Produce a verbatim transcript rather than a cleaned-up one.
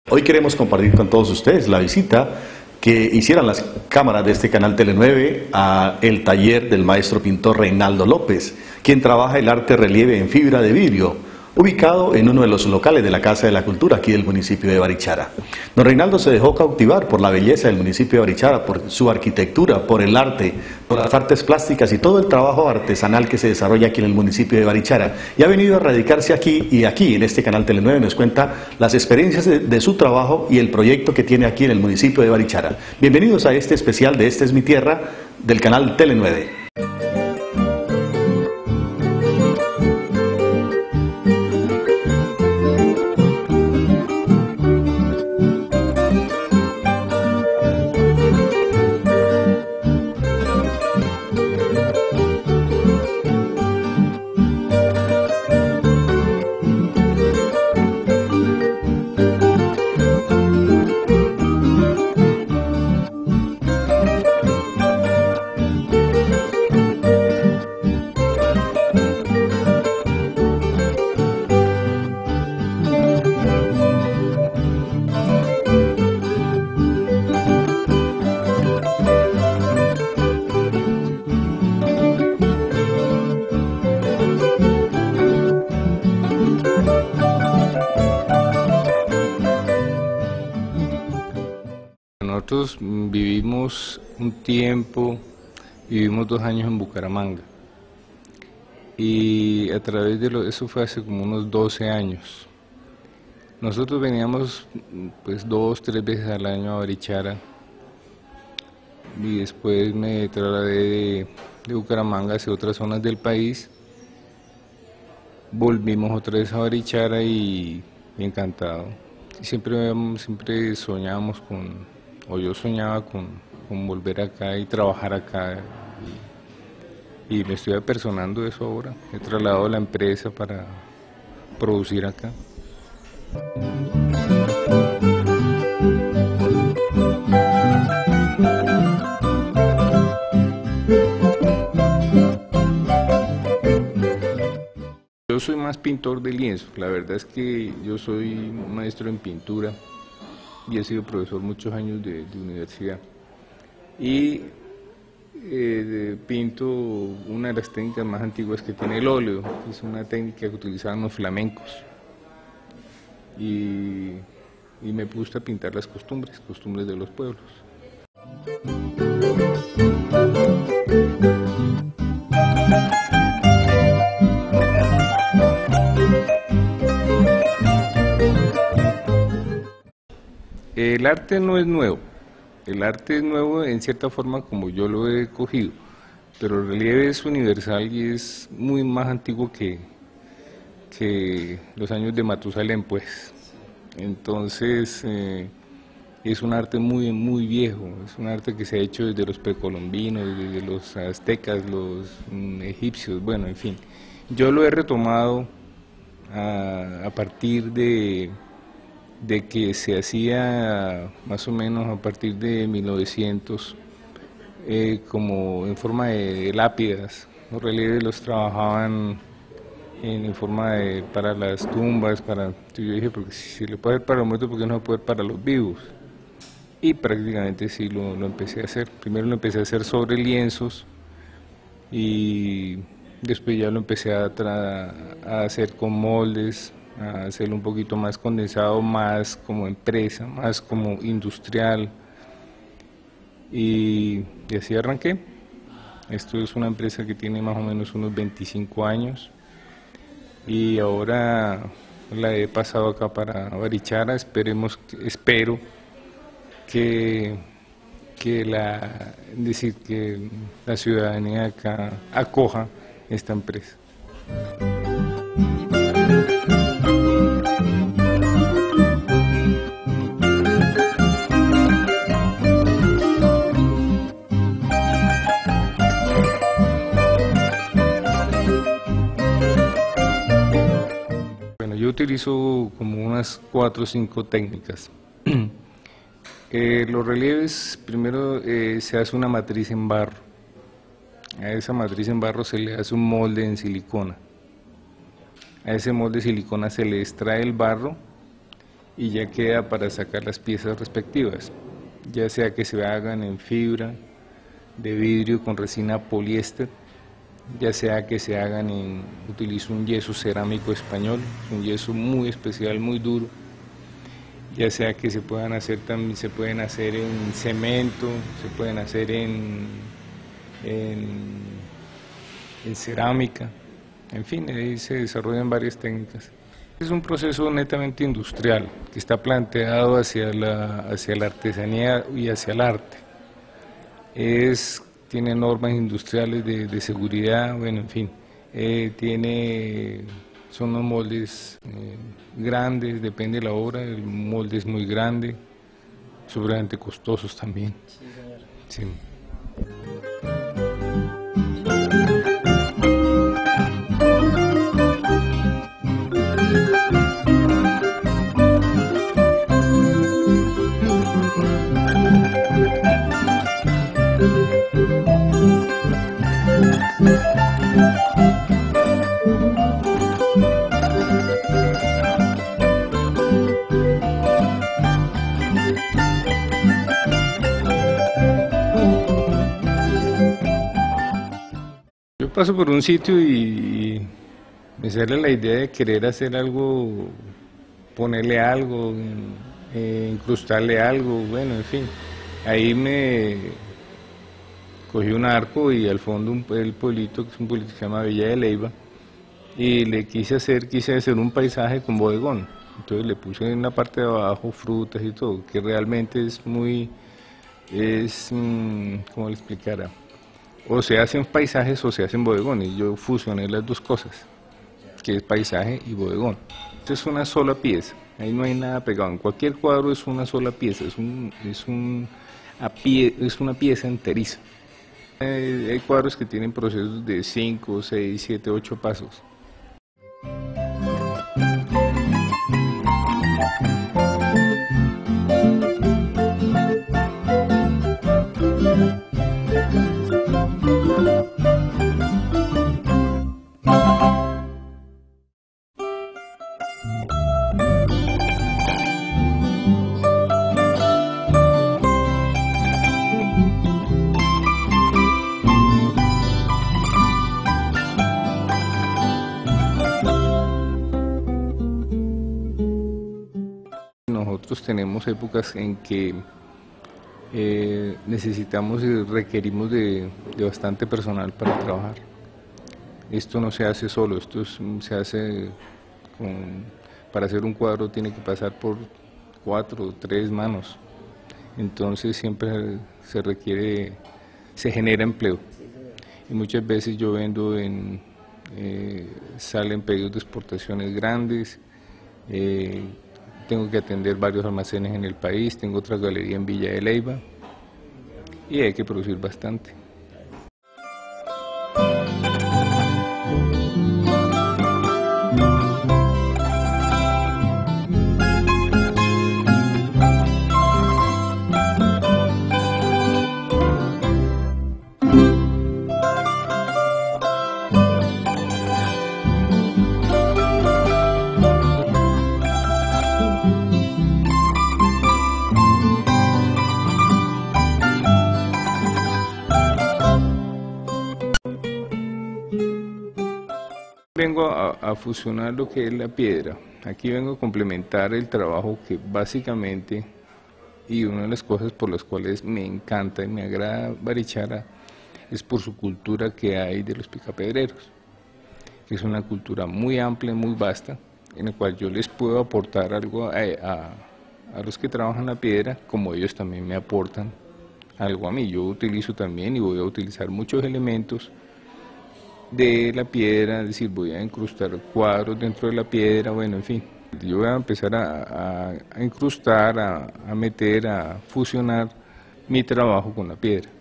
Hoy queremos compartir con todos ustedes la visita que hicieran las cámaras de este canal Tele nueve a el taller del maestro pintor Reinaldo López, quien trabaja el arte relieve en fibra de vidrio, ubicado en uno de los locales de la Casa de la Cultura aquí del municipio de Barichara. Don Reinaldo se dejó cautivar por la belleza del municipio de Barichara, por su arquitectura, por el arte, por las artes plásticas y todo el trabajo artesanal que se desarrolla aquí en el municipio de Barichara. Y ha venido a radicarse aquí, y aquí en este canal Tele nueve nos cuenta las experiencias de, de su trabajo y el proyecto que tiene aquí en el municipio de Barichara. Bienvenidos a este especial de Esta es mi tierra del canal Tele nueve. Nosotros vivimos un tiempo, vivimos dos años en Bucaramanga y a través de lo, eso fue hace como unos doce años. Nosotros veníamos pues dos, tres veces al año a Barichara y después me trasladé de, de Bucaramanga hacia otras zonas del país. Volvimos otra vez a Barichara y encantado. Siempre, siempre soñábamos con... o yo soñaba con, con volver acá y trabajar acá y, y me estoy apersonando eso ahora. He trasladado la empresa para producir acá. Yo soy más pintor de lienzo, la verdad es que yo soy maestro en pintura y he sido profesor muchos años de, de universidad y eh, pinto una de las técnicas más antiguas que tiene el óleo, es una técnica que utilizaban los flamencos y, y me gusta pintar las costumbres, costumbres de los pueblos. El arte no es nuevo, el arte es nuevo en cierta forma como yo lo he cogido, pero el relieve es universal y es muy más antiguo que, que los años de Matusalén, pues. Entonces eh, es un arte muy, muy viejo, es un arte que se ha hecho desde los precolombinos, desde los aztecas, los mm, egipcios, bueno, en fin. Yo lo he retomado a, a partir de... de que se hacía más o menos a partir de mil novecientos eh, como en forma de lápidas. Los relieves los trabajaban en, en forma de para las tumbas, para yo dije, porque si se le puede hacer para los muertos, ¿por qué no se puede para los vivos? Y prácticamente sí lo, lo empecé a hacer. Primero lo empecé a hacer sobre lienzos y después ya lo empecé a, tra a hacer con moldes, a hacerlo un poquito más condensado, más como empresa, más como industrial y, y así arranqué. Esto es una empresa que tiene más o menos unos veinticinco años y ahora la he pasado acá para Barichara. Esperemos, espero que, que, la, decir, que la ciudadanía acá acoja esta empresa. Yo utilizo como unas cuatro o cinco técnicas. eh, los relieves, primero eh, se hace una matriz en barro. A esa matriz en barro se le hace un molde en silicona. A ese molde de silicona se le extrae el barro y ya queda para sacar las piezas respectivas, ya sea que se hagan en fibra de vidrio con resina poliéster, ya sea que se hagan en, utilizo un yeso cerámico español, un yeso muy especial, muy duro, ya sea que se puedan hacer también, se pueden hacer en cemento, se pueden hacer en, en, en cerámica, en fin, ahí se desarrollan varias técnicas. Es un proceso netamente industrial que está planteado hacia la, hacia la artesanía y hacia el arte. Es, tiene normas industriales de, de seguridad, bueno, en fin, eh, tiene, son unos moldes eh, grandes, depende de la obra, el molde es muy grande, sobradamente costosos también. Sí, señor. Sí. Yo paso por un sitio y me sale la idea de querer hacer algo, ponerle algo, eh, incrustarle algo, bueno, en fin. Ahí me cogí un arco y al fondo un, el pueblito, que es un pueblito que se llama Villa de Leyva, y le quise hacer, quise hacer un paisaje con bodegón. Entonces le puse en la parte de abajo frutas y todo, que realmente es muy, es, mmm, ¿cómo le explicara? O se hacen paisajes o se hacen bodegones. Yo fusioné las dos cosas, que es paisaje y bodegón. Esto es una sola pieza, ahí no hay nada pegado. En cualquier cuadro es una sola pieza, es, un, es, un, a pie, es una pieza enteriza. Eh, hay cuadros que tienen procesos de cinco, seis, siete, ocho pasos. Nosotros tenemos épocas en que eh, necesitamos y requerimos de, de bastante personal para trabajar. Esto no se hace solo, esto es, se hace con, para hacer un cuadro tiene que pasar por cuatro o tres manos. Entonces siempre se requiere, se genera empleo. Y muchas veces yo vendo en, eh, salen pedidos de exportaciones grandes, eh, tengo que atender varios almacenes en el país, tengo otra galería en Villa de Leyva y hay que producir bastante. Vengo a, a fusionar lo que es la piedra. Aquí vengo a complementar el trabajo que básicamente, y una de las cosas por las cuales me encanta y me agrada Barichara, es por su cultura que hay de los picapedreros, que es una cultura muy amplia, muy vasta, en la cual yo les puedo aportar algo a, a, a los que trabajan la piedra, como ellos también me aportan algo a mí. Yo utilizo también y voy a utilizar muchos elementos de la piedra, es decir, voy a incrustar cuadros dentro de la piedra, bueno, en fin. Yo voy a empezar a, a, a incrustar, a, a meter, a fusionar mi trabajo con la piedra.